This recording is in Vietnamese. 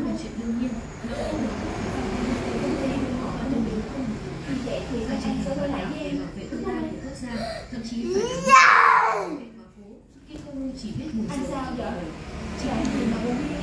là chuyện đương nhiên. Lỡ đâu họ có đồng ý không? Vì vậy thì các anh sẽ có lại với em bảo vệ tương lai của quốc gia, thậm chí phải là bảo vệ vào phố. Khi không chỉ biết buồn anh rầu. sao vậy? Chị anh thì mà uống